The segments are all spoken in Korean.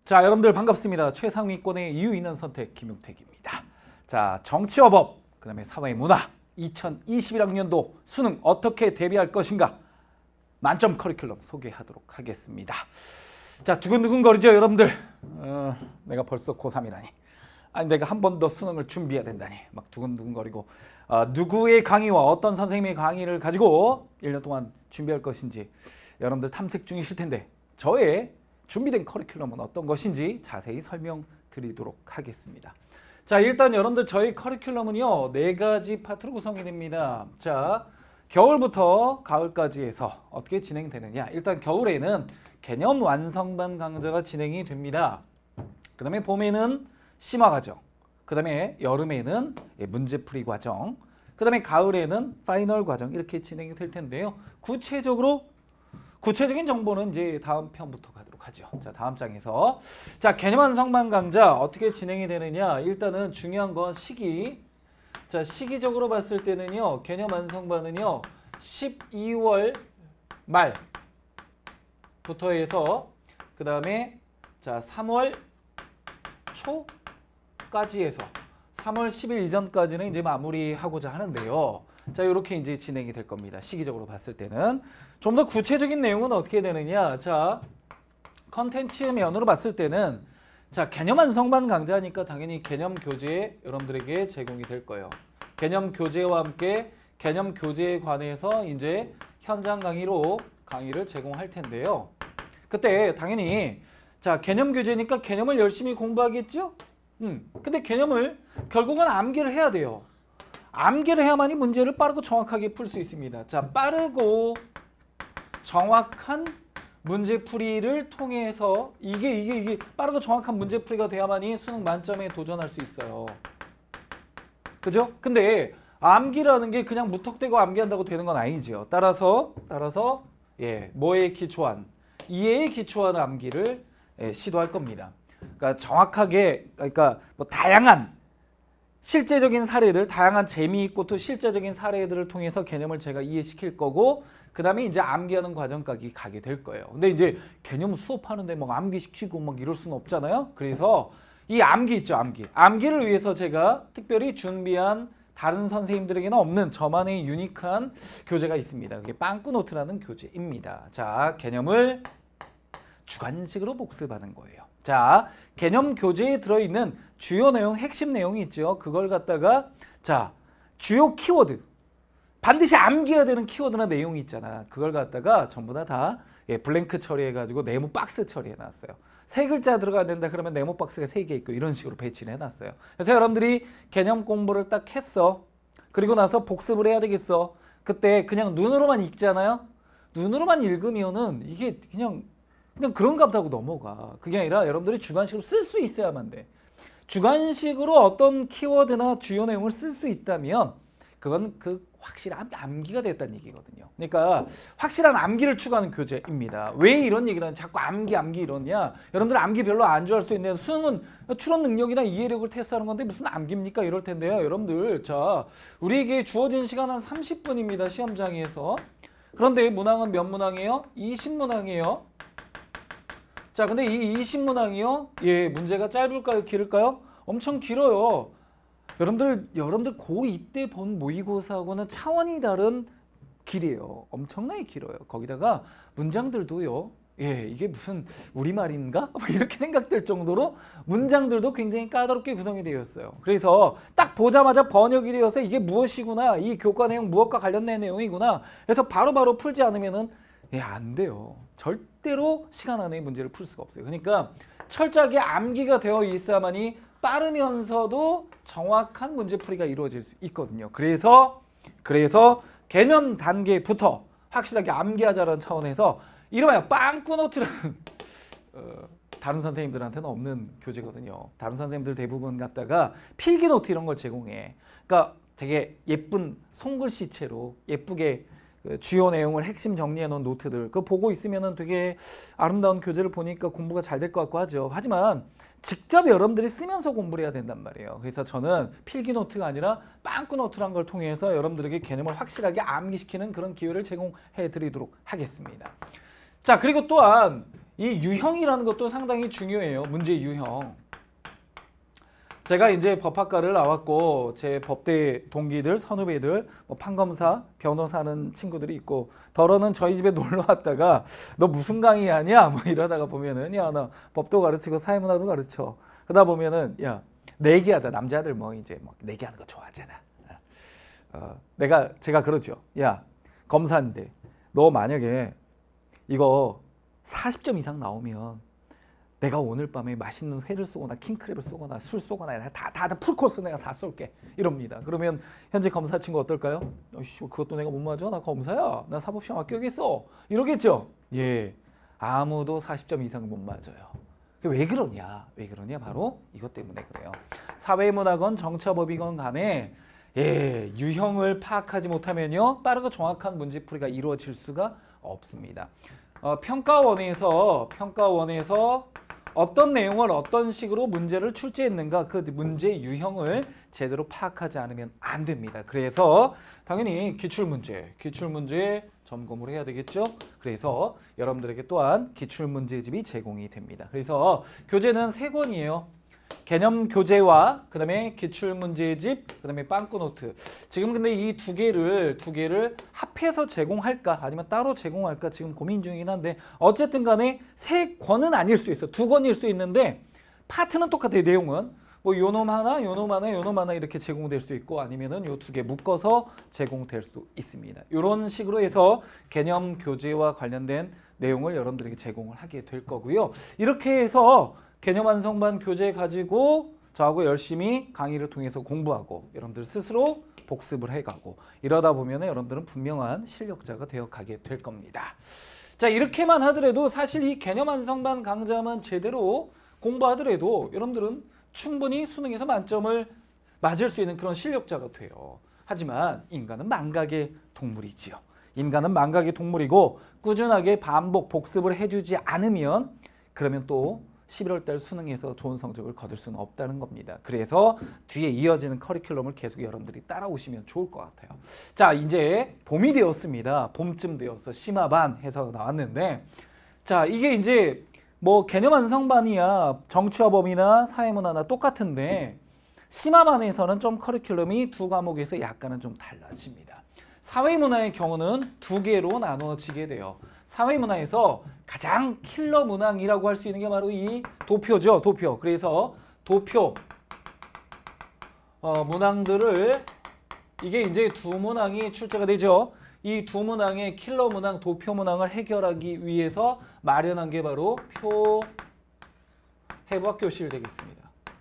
자, 여러분들 반갑습니다. 최상위권의 이유 있는 선택 김용택입니다. 자, 정치와 법, 그다음에 사회 문화 2021학년도 수능 어떻게 대비할 것인가 만점 커리큘럼 소개하도록 하겠습니다. 자, 두근두근 거리죠, 여러분들. 내가 벌써 고3이라니. 아니, 내가 한 번 더 수능을 준비해야 된다니. 막 두근두근 거리고 누구의 강의와 어떤 선생님의 강의를 가지고 1년 동안 준비할 것인지 여러분들 탐색 중이실 텐데 저의 준비된 커리큘럼은 어떤 것인지 자세히 설명드리도록 하겠습니다. 자, 일단 여러분들 저희 커리큘럼은요 4가지 파트로 구성이 됩니다. 자, 겨울부터 가을까지 해서 어떻게 진행되느냐. 일단 겨울에는 개념 완성반 강좌가 진행이 됩니다. 그 다음에 봄에는 심화 과정, 그 다음에 여름에는 문제풀이 과정, 그 다음에 가을에는 파이널 과정 이렇게 진행이 될 텐데요. 구체적인 정보는 이제 다음 편부터 가도록 하죠. 자, 다음 장에서. 자, 개념 완성반 강좌 어떻게 진행이 되느냐. 일단은 중요한 건 시기. 자, 시기적으로 봤을 때는요. 개념 완성반은요. 12월 말부터 해서 그 다음에 자 3월 초까지 해서 3월 10일 이전까지는 이제 마무리하고자 하는데요. 자, 이렇게 이제 진행이 될 겁니다. 시기적으로 봤을 때는. 좀 더 구체적인 내용은 어떻게 되느냐. 자, 컨텐츠 면으로 봤을 때는 자, 개념 완성반 강좌니까 당연히 개념 교재 여러분들에게 제공이 될 거예요. 개념 교재와 함께 개념 교재에 관해서 이제 현장 강의로 강의를 제공할 텐데요. 그때 당연히 자, 개념 교재니까 개념을 열심히 공부하겠죠? 근데 개념을 결국은 암기를 해야 돼요. 암기를 해야만이 문제를 빠르고 정확하게 풀 수 있습니다. 자, 빠르고 정확한 문제풀이를 통해서 이게 빠르고 정확한 문제풀이가 돼야만이 수능 만점에 도전할 수 있어요. 그죠? 근데 암기라는 게 그냥 무턱대고 암기한다고 되는 건 아니죠. 따라서 뭐에 기초한 이해에 기초한 암기를 시도할 겁니다. 그러니까 정확하게 뭐 다양한 실제적인 사례들, 다양한 재미있고 또 실제적인 사례들을 통해서 개념을 제가 이해시킬 거고 그 다음에 이제 암기하는 과정까지 가게 될 거예요. 근데 이제 개념 수업하는데 막 암기시키고 막 이럴 수는 없잖아요. 그래서 이 암기 있죠, 암기. 암기를 위해서 제가 특별히 준비한 다른 선생님들에게는 없는 저만의 유니크한 교재가 있습니다. 그게 빵꾸노트라는 교재입니다. 자, 개념을 주관식으로 복습하는 거예요. 자, 개념 교재에 들어있는 주요 내용, 핵심 내용이 있죠. 그걸 갖다가 자, 주요 키워드, 반드시 암기해야 되는 키워드나 내용이 있잖아. 그걸 갖다가 전부 다 블랭크 처리해가지고 네모 박스 처리해놨어요. 3글자 들어가야 된다 그러면 네모 박스가 3개 있고 이런 식으로 배치를 해놨어요. 그래서 여러분들이 개념 공부를 딱 했어. 그리고 나서 복습을 해야 되겠어. 그때 그냥 눈으로만 읽잖아요. 눈으로만 읽으면은 이게 그냥 그런가 보다 하고 넘어가. 그게 아니라 여러분들이 주관식으로 쓸 수 있어야만 돼. 주관식으로 어떤 키워드나 주요 내용을 쓸 수 있다면 그건 확실한 암기가 됐다는 얘기거든요. 그러니까 확실한 암기를 추구하는 교재입니다. 왜 이런 얘기를 하냐, 자꾸 암기 이러냐. 여러분들 암기 별로 안 좋아할 수 있는데 수능은 추론 능력이나 이해력을 테스트하는 건데 무슨 암기입니까? 이럴 텐데요. 여러분들 자, 우리에게 주어진 시간 한 30분입니다. 시험장에서. 그런데 문항은 몇 문항이에요? 20문항이에요. 자, 근데 이 20문항이요? 문제가 짧을까요? 길을까요? 엄청 길어요. 여러분들 고2 때 본 모의고사하고는 차원이 다른 길이에요. 엄청나게 길어요. 거기다가 문장들도요. 이게 무슨 우리말인가? 이렇게 생각될 정도로 문장들도 굉장히 까다롭게 구성이 되어 있어요. 그래서 딱 보자마자 번역이 되어서 이게 무엇이구나. 이 교과 내용 무엇과 관련된 내용이구나. 그래서 바로바로 풀지 않으면은 안 돼요. 절대로 시간 안에 문제를 풀 수가 없어요. 그러니까 철저하게 암기가 되어 있어야만이 빠르면서도 정확한 문제풀이가 이루어질 수 있거든요. 그래서 개념 단계부터 확실하게 암기하자는 차원에서 이름하여 빵꾸노트라는 다른 선생님들한테는 없는 교재거든요. 다른 선생님들 대부분 갖다가 필기노트 이런 걸 제공해. 그러니까 되게 예쁜 손글씨체로 예쁘게 주요 내용을 핵심 정리해 놓은 노트들 그거 보고 있으면은 되게 아름다운 교재를 보니까 공부가 잘 될 것 같고 하죠. 하지만 직접 여러분들이 쓰면서 공부를 해야 된단 말이에요. 그래서 저는 필기 노트가 아니라 빵꾸 노트란 걸 통해서 여러분들에게 개념을 확실하게 암기시키는 그런 기회를 제공해 드리도록 하겠습니다. 자, 그리고 또한 이 유형이라는 것도 상당히 중요해요. 문제 유형. 제가 이제 법학과를 나왔고 제 법대 동기들, 선후배들, 뭐 판검사, 변호사는 친구들이 있고 더러는 저희 집에 놀러 왔다가 너 무슨 강의하냐? 뭐 이러다가 보면은 야, 나 법도 가르치고 사회문화도 가르쳐. 그러다 보면은 야, 내기하자. 남자들 뭐 이제 뭐 내기하는 거 좋아하잖아. 제가 그러죠. 야, 검사인데 너 만약에 이거 40점 이상 나오면 내가 오늘 밤에 맛있는 회를 쏘거나 킹크랩을 쏘거나 술 쏘거나 다 풀코스 내가 다 쏠게 이럽니다. 그러면 현재 검사 친구 어떨까요? 어이씨, 그것도 내가 못 맞아? 나 검사야. 나 사법시험 합격했어. 이러겠죠? 예, 아무도 40점 이상 못 맞아요. 왜 그러냐? 왜 그러냐? 바로 이것 때문에 그래요. 사회문화건 정치법이건 간에 예, 유형을 파악하지 못하면요 빠르고 정확한 문제풀이가 이루어질 수가 없습니다. 평가원에서 어떤 내용을 어떤 식으로 문제를 출제했는가 그 문제 유형을 제대로 파악하지 않으면 안 됩니다. 그래서 당연히 기출문제 점검을 해야 되겠죠. 그래서 여러분들에게 또한 기출문제집이 제공이 됩니다. 그래서 교재는 3권이에요. 개념 교재와 그다음에 기출문제집, 그다음에 빵꾸노트. 지금 근데 이 두 개를 합해서 제공할까 아니면 따로 제공할까 지금 고민 중이긴 한데 어쨌든 간에 3권은 아닐 수 있어. 2권일 수 있는데 파트는 똑같아요. 내용은 뭐 요놈 하나 이렇게 제공될 수 있고 아니면은 요 2개 묶어서 제공될 수 있습니다. 이런 식으로 해서 개념 교재와 관련된 내용을 여러분들에게 제공을 하게 될 거고요. 이렇게 해서 개념 완성반 교재 가지고 저하고 열심히 강의를 통해서 공부하고 여러분들 스스로 복습을 해가고 이러다 보면 여러분들은 분명한 실력자가 되어가게 될 겁니다. 자, 이렇게만 하더라도 사실 이 개념 완성반 강좌만 제대로 공부하더라도 여러분들은 충분히 수능에서 만점을 맞을 수 있는 그런 실력자가 돼요. 하지만 인간은 망각의 동물이지요. 인간은 망각의 동물이고 꾸준하게 반복 복습을 해주지 않으면 그러면 또 11월 달 수능에서 좋은 성적을 거둘 수는 없다는 겁니다. 그래서 뒤에 이어지는 커리큘럼을 계속 여러분들이 따라오시면 좋을 것 같아요. 자, 이제 봄이 되었습니다. 봄쯤 되어서 심화반 해서 나왔는데 자, 이게 이제 뭐 개념 완성반이야 정치화범이나 사회문화나 똑같은데 심화반에서는 좀 커리큘럼이 2과목에서 약간은 좀 달라집니다. 사회문화의 경우는 2개로 나누어지게 돼요. 사회문화에서 가장 킬러 문항이라고 할 수 있는 게 바로 이 도표죠. 도표. 그래서 도표 문항들을 이게 이제 2문항이 출제가 되죠. 이 2문항의 킬러 문항, 도표 문항을 해결하기 위해서 마련한 게 바로 표 해부학 교실 되겠습니다.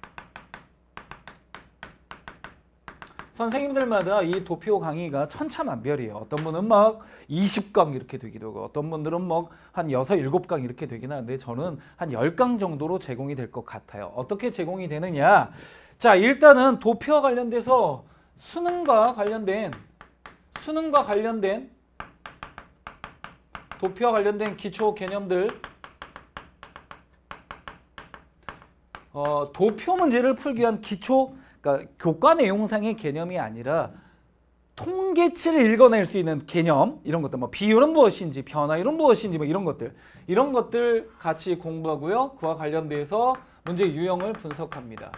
선생님들마다 이 도표 강의가 천차만별이에요. 어떤 분은 막 20강 이렇게 되기도 하고 어떤 분들은 막 한 6, 7강 이렇게 되긴 하는데 저는 한 10강 정도로 제공이 될 것 같아요. 어떻게 제공이 되느냐? 자, 일단은 도표와 관련돼서 수능과 관련된 도표와 관련된 기초 개념들 도표 문제를 풀기 위한 기초 그러니까 교과 내용상의 개념이 아니라 통계치를 읽어낼 수 있는 개념 이런 것들 뭐 비율은 무엇인지 변화율은 무엇인지 뭐 이런 것들 같이 공부하고요. 그와 관련돼서 문제 유형을 분석합니다.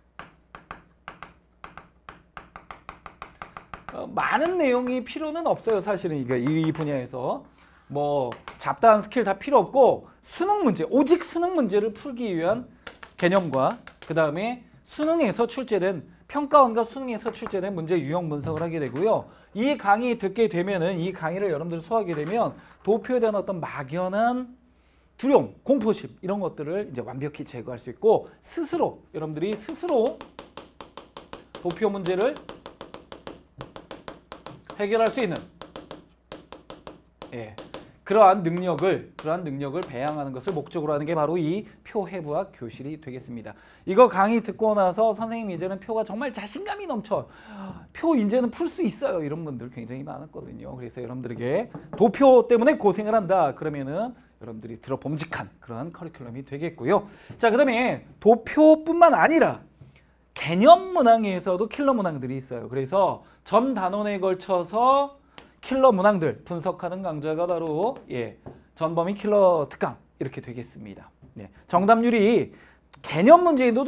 많은 내용이 필요는 없어요. 사실은 이 분야에서 뭐 잡다한 스킬 다 필요 없고 수능 문제 오직 수능 문제를 풀기 위한 개념과 그 다음에 수능에서 출제된 평가원과 수능에서 출제된 문제 유형 분석을 하게 되고요. 이 강의 듣게 되면은 이 강의를 여러분들 소화하게 되면 도표에 대한 어떤 막연한 두려움, 공포심 이런 것들을 이제 완벽히 제거할 수 있고 여러분들이 스스로 도표 문제를 해결할 수 있는 그러한 능력을 배양하는 것을 목적으로 하는 게 바로 이 표해부학 교실이 되겠습니다. 이거 강의 듣고 나서 선생님 이제는 표가 정말 자신감이 넘쳐. 표 이제는 풀 수 있어요. 이런 분들 굉장히 많았거든요. 그래서 여러분들에게 도표 때문에 고생을 한다. 그러면은 여러분들이 들어봄직한 그런 커리큘럼이 되겠고요. 자, 그다음에 도표뿐만 아니라 개념 문항에서도 킬러 문항들이 있어요. 그래서 전 단원에 걸쳐서 킬러 문항들 분석하는 강좌가 바로 전범위 킬러 특강 이렇게 되겠습니다. 네. 정답률이 개념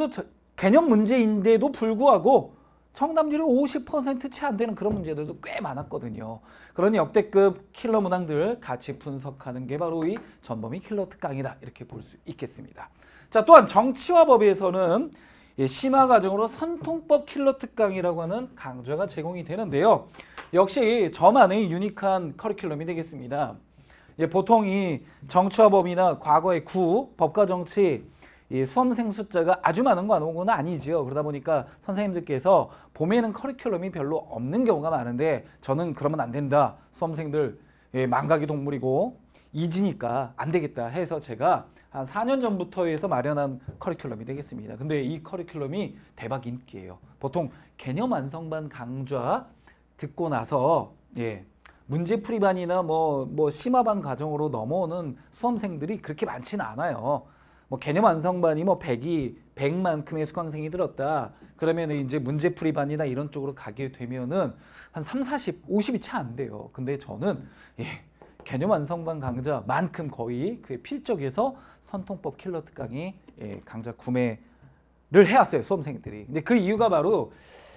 문제인데도 불구하고 정답률이 50% 채 안 되는 그런 문제들도 꽤 많았거든요. 그런 역대급 킬러 문항들 같이 분석하는 게 바로 이 전범위 킬러 특강이다. 이렇게 볼 수 있겠습니다. 자, 또한 정치와 법에서는 심화 과정으로 선통법 킬러 특강이라고 하는 강좌가 제공이 되는데요. 역시 저만의 유니크한 커리큘럼이 되겠습니다. 보통 이 정치와 법이나 과거의 법과 정치 이 수험생 숫자가 아주 많은 건 아니지요. 그러다 보니까 선생님들께서 봄에는 커리큘럼이 별로 없는 경우가 많은데 저는 그러면 안 된다. 수험생들 망각의 동물이고 잊으니까 안 되겠다 해서 제가 한 4년 전부터 해서 마련한 커리큘럼이 되겠습니다. 근데 이 커리큘럼이 대박 인기예요. 보통 개념 완성반 강좌 듣고 나서 문제풀이반이나 뭐 심화반 과정으로 넘어오는 수험생들이 그렇게 많지는 않아요. 개념 완성반이 100만큼의 수강생이 들었다. 그러면 이제 문제풀이반이나 이런 쪽으로 가게 되면은 한 30, 50이 채 안 돼요. 근데 저는 개념 완성반 강좌만큼 거의 그 필적에서 선통법 킬러 특강이 강좌 구매를 해왔어요. 수험생들이. 근데 그 이유가 바로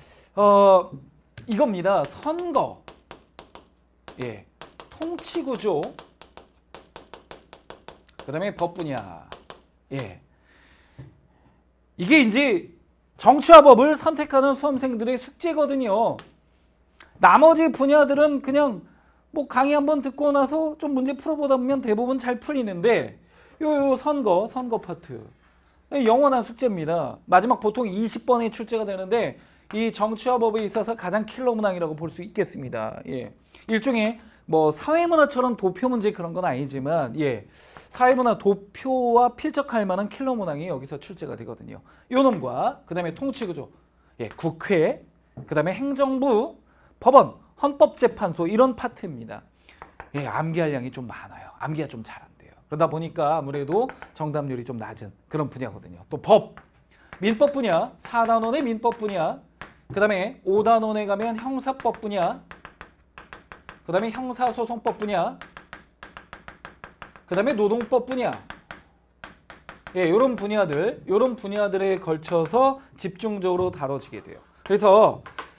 이겁니다. 선거, 통치구조, 그 다음에 법 분야. 이게 이제 정치와 법을 선택하는 수험생들의 숙제거든요. 나머지 분야들은 그냥 강의 한번 듣고 나서 좀 문제 풀어보다 보면 대부분 잘 풀리는데 요 선거 파트 영원한 숙제입니다. 마지막 보통 20번의 출제가 되는데 이 정치와 법에 있어서 가장 킬러 문항이라고 볼 수 있겠습니다. 일종의 사회문화처럼 도표 문제 그런 건 아니지만 사회문화 도표와 필적할 만한 킬러 문항이 여기서 출제가 되거든요. 요놈과 그 다음에 통치구조, 국회, 그 다음에 행정부, 법원, 헌법재판소 이런 파트입니다. 암기할 양이 좀 많아요. 암기가 좀 잘 안 돼요. 그러다 보니까 아무래도 정답률이 좀 낮은 그런 분야거든요. 또 법, 민법 분야, 4단원의 민법 분야, 그 다음에 5단원에 가면 형사법 분야, 그 다음에 형사소송법 분야, 그 다음에 노동법 분야. 이런 분야들에 걸쳐서 집중적으로 다뤄지게 돼요. 그래서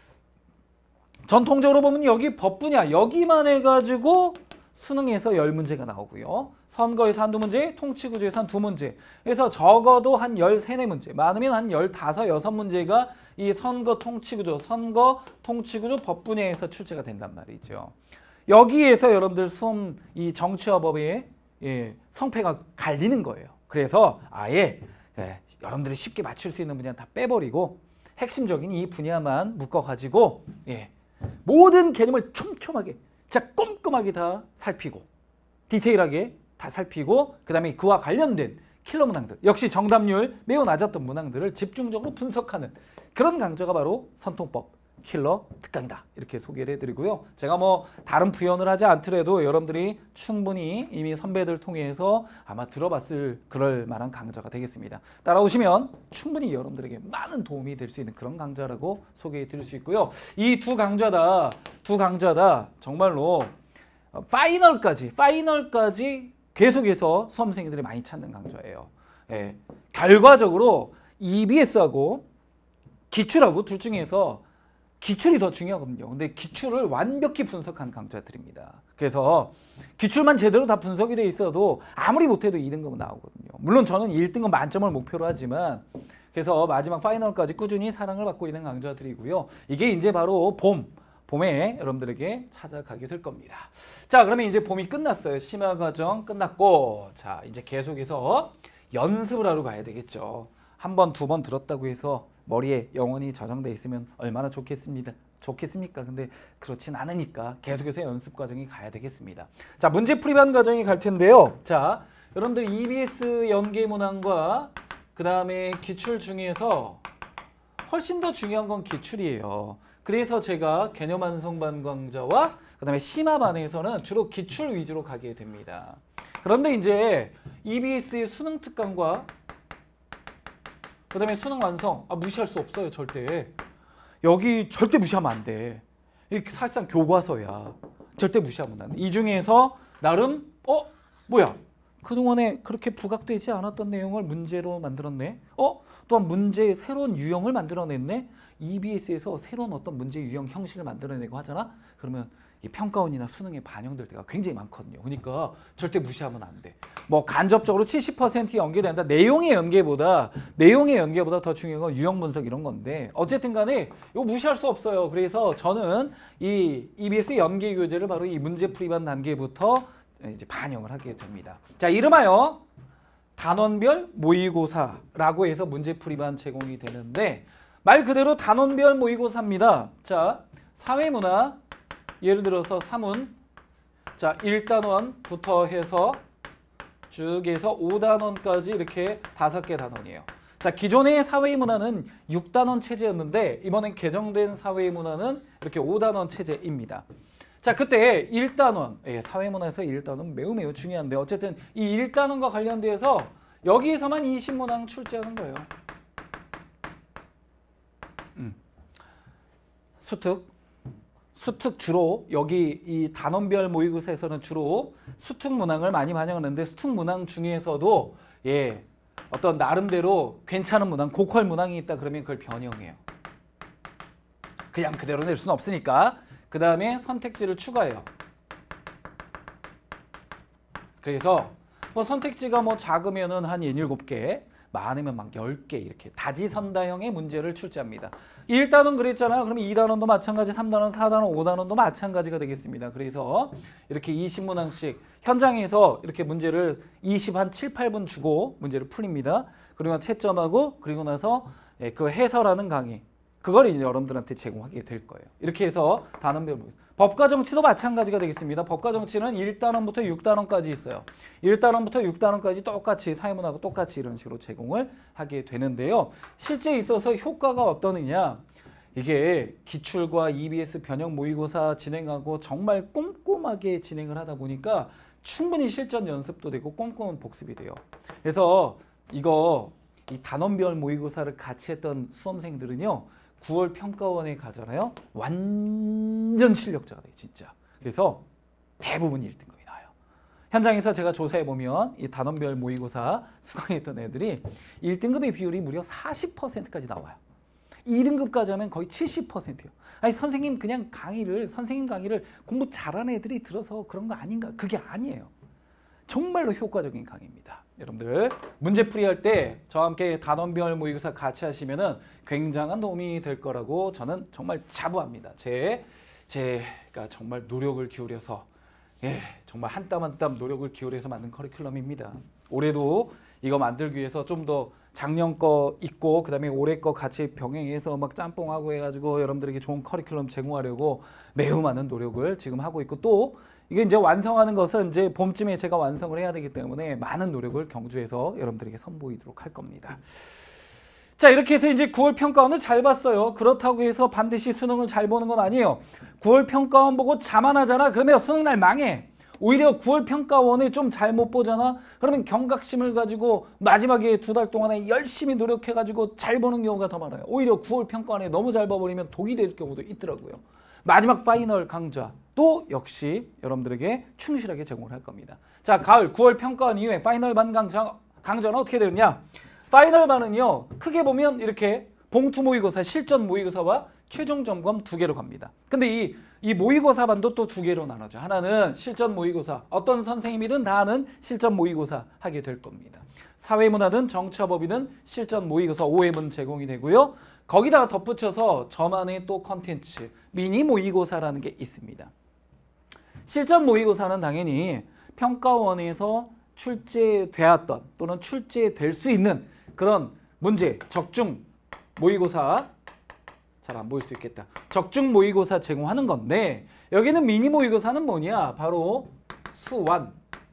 전통적으로 보면 여기 법 분야, 여기만 해가지고 수능에서 10문제가 나오고요. 선거에서 한두 문제, 통치구조에서 한 2문제. 그래서 적어도 한 13, 14문제, 많으면 한 15, 6문제가 이 선거, 통치구조, 법 분야에서 출제가 된단 말이죠. 여기에서 여러분들 수험 이 정치와 법의 성패가 갈리는 거예요. 그래서 아예 여러분들이 쉽게 맞출 수 있는 분야는 다 빼버리고 핵심적인 이 분야만 묶어가지고 모든 개념을 촘촘하게 진짜 꼼꼼하게 다 살피고 디테일하게 다 살피고 그 다음에 그와 관련된 킬러 문항들 역시 정답률 매우 낮았던 문항들을 집중적으로 분석하는 그런 강좌가 바로 선통법 킬러 특강이다. 이렇게 소개를 해드리고요. 제가 다른 부연을 하지 않더라도 여러분들이 충분히 이미 선배들 통해서 아마 들어봤을 그럴 만한 강좌가 되겠습니다. 따라오시면 충분히 여러분들에게 많은 도움이 될 수 있는 그런 강좌라고 소개해 드릴 수 있고요. 이 두 강좌 다 정말로 파이널까지 계속해서 수험생들이 많이 찾는 강좌예요. 결과적으로 EBS하고 기출하고 둘 중에서 기출이 더 중요하거든요. 근데 기출을 완벽히 분석한 강좌들입니다. 그래서 기출만 제대로 다 분석이 돼 있어도 아무리 못해도 2등급은 나오거든요. 물론 저는 1등급 만점을 목표로 하지만 그래서 마지막 파이널까지 꾸준히 사랑을 받고 있는 강좌들이고요. 이게 이제 바로 봄에 여러분들에게 찾아가게 될 겁니다. 자, 그러면 이제 봄이 끝났어요. 심화 과정 끝났고 자, 이제 계속해서 연습을 하러 가야 되겠죠. 한 번, 두 번 들었다고 해서 머리에 영원히 저장돼 있으면 얼마나 좋겠습니까? 근데 그렇진 않으니까 계속해서 연습 과정이 가야 되겠습니다. 자, 문제풀이반 과정이 갈 텐데요. 자, 여러분들 EBS 연계 문항과 그 다음에 기출 중에서 훨씬 더 중요한 건 기출이에요. 그래서 제가 개념 완성반 강좌와 그 다음에 심화반에서는 주로 기출 위주로 가게 됩니다. 그런데 이제 EBS의 수능 특강과 그 다음에 수능 완성 무시할 수 없어요. 절대. 여기 절대 무시하면 안 돼. 이게 사실상 교과서야. 절대 무시하면 안 돼. 이 중에서 나름 뭐야 그동안에 그렇게 부각되지 않았던 내용을 문제로 만들었네. 또한 문제의 새로운 유형을 만들어냈네. EBS에서 새로운 어떤 문제 유형 형식을 만들어내고 하잖아. 그러면 이 평가원이나 수능에 반영될 때가 굉장히 많거든요. 그러니까 절대 무시하면 안 돼. 뭐 간접적으로 70% 연계된다. 내용의 연계보다 더 중요한 건 유형 분석 이런 건데 어쨌든 간에 이거 무시할 수 없어요. 그래서 저는 이 EBS 연계 교재를 바로 이 문제풀이반 단계부터 이제 반영을 하게 됩니다. 자, 이름하여 단원별 모의고사라고 해서 문제풀이반 제공이 되는데 말 그대로 단원별 모의고사입니다. 자, 사회문화 예를 들어서 사문 자 1단원부터 해서 쭉 해서 5단원까지 이렇게 5개 단원이에요. 자, 기존의 사회문화는 6단원 체제였는데 이번엔 개정된 사회문화는 이렇게 5단원 체제입니다. 자, 그때 1단원, 사회문화에서 1단원 매우 중요한데 어쨌든 이 1단원과 관련돼서 여기에서만 20문항 출제하는 거예요. 수특 주로 여기 이 단원별 모의고사에서는 주로 수특 문항을 많이 반영하는데 수특 문항 중에서도 어떤 나름대로 괜찮은 문항, 고퀄 문항이 있다 그러면 그걸 변형해요. 그냥 그대로 낼 수는 없으니까. 그 다음에 선택지를 추가해요. 그래서 뭐 선택지가 뭐 작으면은 한 7개, 많으면 막 10개 이렇게 다지선다형의 문제를 출제합니다. 1단원 그랬잖아요. 그러면 2단원도 마찬가지, 3단원, 4단원, 5단원도 마찬가지가 되겠습니다. 그래서 이렇게 20문항씩 현장에서 이렇게 문제를 20한 7, 8분 주고 문제를 풀립니다. 그리고 채점하고 그리고 나서 그 해설하는 강의 그걸 이제 여러분들한테 제공하게 될 거예요. 이렇게 해서 단원별 법과 정치도 마찬가지가 되겠습니다. 법과 정치는 1단원부터 6단원까지 있어요. 1단원부터 6단원까지 똑같이 사회문하고 똑같이 이런 식으로 제공을 하게 되는데요. 실제 있어서 효과가 어떠느냐. 이게 기출과 EBS 변형 모의고사 진행하고 정말 꼼꼼하게 진행을 하다 보니까 충분히 실전 연습도 되고 꼼꼼한 복습이 돼요. 그래서 이 단원별 모의고사를 같이 했던 수험생들은요. 9월 평가원에 가잖아요. 완전 실력자가 돼 진짜. 그래서 대부분 1등급이 나와요. 현장에서 제가 조사해보면 이 단원별 모의고사 수강했던 애들이 1등급의 비율이 무려 40%까지 나와요. 2등급까지 하면 거의 70%예요. 아니 선생님 강의를 공부 잘하는 애들이 들어서 그런 거 아닌가? 그게 아니에요. 정말로 효과적인 강의입니다. 여러분들 문제풀이 할 때 저와 함께 단원별 모의고사 같이 하시면은 굉장한 도움이 될 거라고 저는 정말 자부합니다. 제가 정말 노력을 기울여서 정말 한 땀 한 땀 노력을 기울여서 만든 커리큘럼입니다. 올해도 이거 만들기 위해서 좀 더 작년 거 있고 그다음에 올해 거 같이 병행해서 막 짬뽕하고 해가지고 여러분들에게 좋은 커리큘럼 제공하려고 매우 많은 노력을 지금 하고 있고 또 이게 이제 완성하는 것은 이제 봄쯤에 제가 완성을 해야 되기 때문에 많은 노력을 경주해서 여러분들에게 선보이도록 할 겁니다. 자, 이렇게 해서 이제 9월 평가원을 잘 봤어요. 그렇다고 해서 반드시 수능을 잘 보는 건 아니에요. 9월 평가원 보고 자만하잖아. 그러면 수능날 망해. 오히려 9월 평가원을 좀 잘 못 보잖아. 그러면 경각심을 가지고 마지막에 2달 동안에 열심히 노력해가지고 잘 보는 경우가 더 많아요. 오히려 9월 평가원에 너무 잘 봐버리면 독이 될 경우도 있더라고요. 마지막 파이널 강좌도 역시 여러분들에게 충실하게 제공을 할 겁니다. 자, 가을 9월 평가원 이후에 파이널 반 강좌는 어떻게 되느냐? 파이널 반은요. 크게 보면 이렇게 봉투 모의고사, 실전 모의고사와 최종 점검 2개로 갑니다. 근데 이 모의고사 반도 또 2개로 나눠져. 하나는 실전 모의고사. 어떤 선생님이든 다 하는 실전 모의고사 하게 될 겁니다. 사회문화든 정치화법이든 실전 모의고사 5회분 제공이 되고요. 거기다가 덧붙여서 저만의 또 컨텐츠 미니 모의고사라는 게 있습니다. 실전 모의고사는 당연히 평가원에서 출제되었던 또는 출제될 수 있는 그런 문제 적중 모의고사 잘 안 보일 수 있겠다. 적중 모의고사 제공하는 건데 여기는 미니 모의고사는 뭐냐? 바로 수완.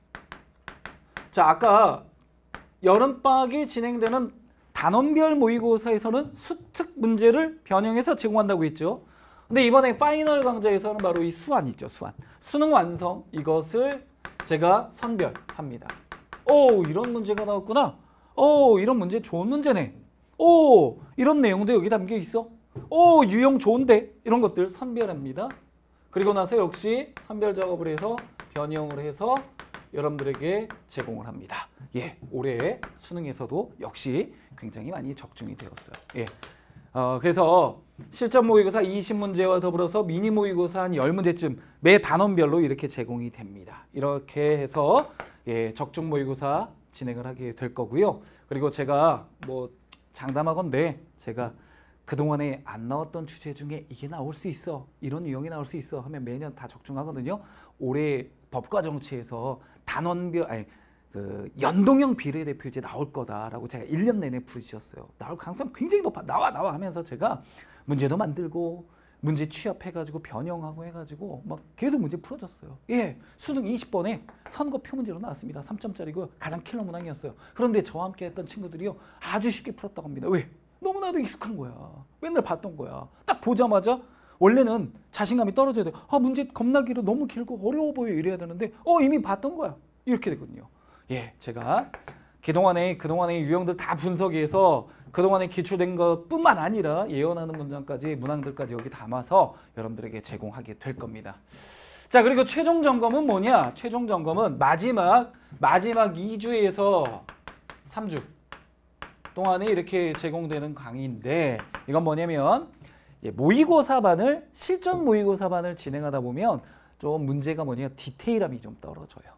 자, 아까 여름방학이 진행되는 단원별 모의고사에서는 수특 문제를 변형해서 제공한다고 했죠. 근데 이번에 파이널 강좌에서는 바로 이 수완 있죠. 수완. 수능 완성 이것을 제가 선별합니다. 오, 이런 문제가 나왔구나. 오, 이런 문제 좋은 문제네. 오, 이런 내용도 여기 담겨 있어. 오, 유형 좋은데? 이런 것들 선별합니다. 그리고 나서 역시 선별 작업을 해서 변형을 해서 여러분들에게 제공을 합니다. 예, 올해 수능에서도 역시 굉장히 많이 적중이 되었어요. 예. 그래서 실전 모의고사 20문제와 더불어서 미니 모의고사 한 10문제쯤 매 단원별로 이렇게 제공이 됩니다. 이렇게 해서 예, 적중 모의고사 진행을 하게 될 거고요. 그리고 제가 뭐 장담하건대 제가 그동안에 안 나왔던 주제 중에 이게 나올 수 있어, 이런 유형이 나올 수 있어 하면 매년 다 적중하거든요. 올해 법과 정치에서 단원별 연동형 비례대표제 나올 거다라고 제가 1년 내내 부르짖었어요. 나올 가능성 굉장히 높아. 나와 하면서 제가 문제도 만들고 문제 취합해가지고 변형하고 해가지고 막 계속 문제 풀어줬어요. 예, 수능 20번에 선거표 문제로 나왔습니다. 3점짜리고 가장 킬러 문항이었어요. 그런데 저와 함께 했던 친구들이요 아주 쉽게 풀었다고 합니다. 왜? 너무나도 익숙한 거야. 맨날 봤던 거야. 딱 보자마자 원래는 자신감이 떨어져야 돼. 문제 겁나 길어, 너무 길고 어려워 보여 이래야 되는데 이미 봤던 거야. 이렇게 되거든요. 예, 제가 그동안의 유형들 다 분석해서 그동안에 기출된 것뿐만 아니라 예언하는 문장까지 문항들까지 여기 담아서 여러분들에게 제공하게 될 겁니다. 자, 그리고 최종 점검은 뭐냐? 최종 점검은 마지막 2주에서 3주 동안에 이렇게 제공되는 강의인데 이건 뭐냐면 모의고사반을 실전 모의고사반을 진행하다 보면 좀 문제가 뭐냐 디테일함이 좀 떨어져요.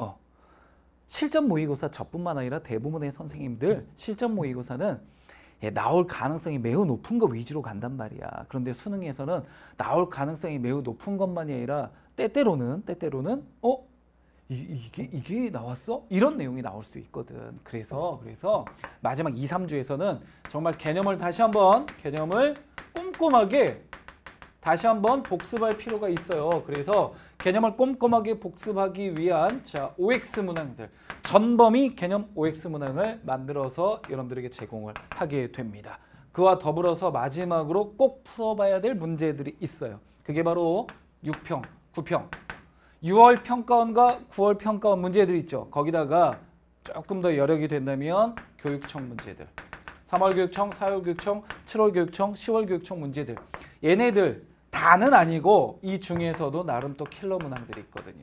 실전 모의고사 저뿐만 아니라 대부분의 선생님들 실전 모의고사는 나올 가능성이 매우 높은 거 위주로 간단 말이야. 그런데 수능에서는 나올 가능성이 매우 높은 것만이 아니라 때때로는 이게 나왔어? 이런 내용이 나올 수 있거든. 그래서 마지막 2, 3주에서는 정말 개념을 꼼꼼하게 다시 한번 복습할 필요가 있어요. 그래서 개념을 꼼꼼하게 복습하기 위한 OX 문항들, 전범위 개념 OX 문항을 만들어서 여러분들에게 제공을 하게 됩니다. 그와 더불어서 마지막으로 꼭 풀어봐야 될 문제들이 있어요. 그게 바로 6평, 9평, 6월 평가원과 9월 평가원 문제들 있죠. 거기다가 조금 더 여력이 된다면 교육청 문제들, 3월 교육청, 4월 교육청, 7월 교육청, 10월 교육청 문제들. 얘네들 다는 아니고 이 중에서도 나름 또 킬러 문항들이 있거든요.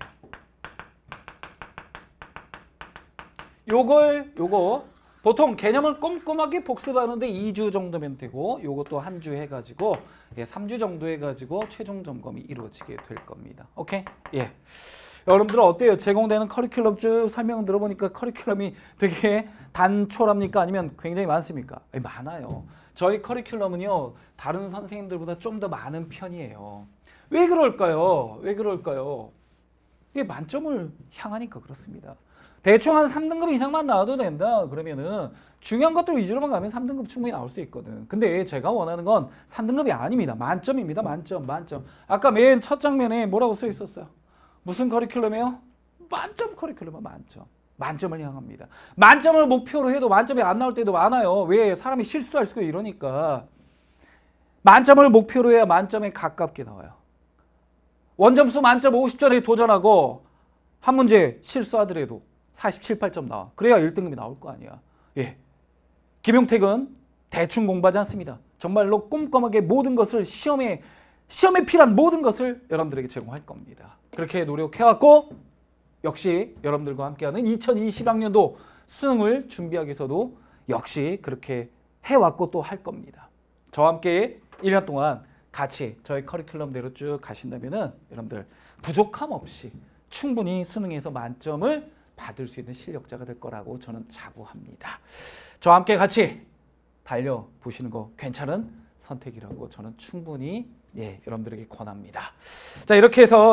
요거 보통 개념을 꼼꼼하게 복습하는데 2주 정도면 되고 요것도 한 주 해가지고 3주 정도 해가지고 최종 점검이 이루어지게 될 겁니다. 오케이? 예. 여러분들은 어때요? 제공되는 커리큘럼 쭉 설명 들어보니까 커리큘럼이 되게 단촐합니까? 아니면 굉장히 많습니까? 많아요. 저희 커리큘럼은요 다른 선생님들보다 좀 더 많은 편이에요. 왜 그럴까요? 이게 만점을 향하니까 그렇습니다. 대충 한 3등급 이상만 나와도 된다 그러면은 중요한 것들 위주로만 가면 3등급 충분히 나올 수 있거든. 근데 제가 원하는 건 3등급이 아닙니다. 만점입니다. 만점. 아까 맨 첫 장면에 뭐라고 써 있었어요? 무슨 커리큘럼이에요? 만점 커리큘럼은 만점. 만점을 향합니다. 만점을 목표로 해도 만점이 안 나올 때도 많아요. 왜? 사람이 실수할 수 있고 이러니까. 만점을 목표로 해야 만점에 가깝게 나와요. 원점수 만점 50점에 도전하고 한 문제 실수하더라도 47, 8점 나와. 그래야 1등급이 나올 거 아니야. 예. 김용택은 대충 공부하지 않습니다. 정말로 꼼꼼하게 모든 것을 시험에 필요한 모든 것을 여러분들에게 제공할 겁니다. 그렇게 노력해왔고 역시 여러분들과 함께하는 2020학년도 수능을 준비하기 위해서도 역시 그렇게 해왔고 또 할 겁니다. 저와 함께 1년 동안 같이 저희 커리큘럼대로 쭉 가신다면은 여러분들 부족함 없이 충분히 수능에서 만점을 받을 수 있는 실력자가 될 거라고 저는 자부합니다. 저와 함께 같이 달려보시는 거 괜찮은 선택이라고 저는 충분히 여러분들에게 권합니다. 자, 이렇게 해서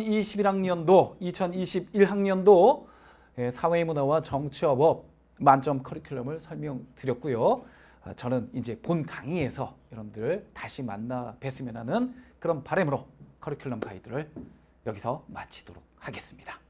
2021학년도 사회문화와 정치어법 만점 커리큘럼을 설명드렸고요. 저는 이제 본 강의에서 여러분들 다시 만나 뵀으면 하는 그런 바람으로 커리큘럼 가이드를 여기서 마치도록 하겠습니다.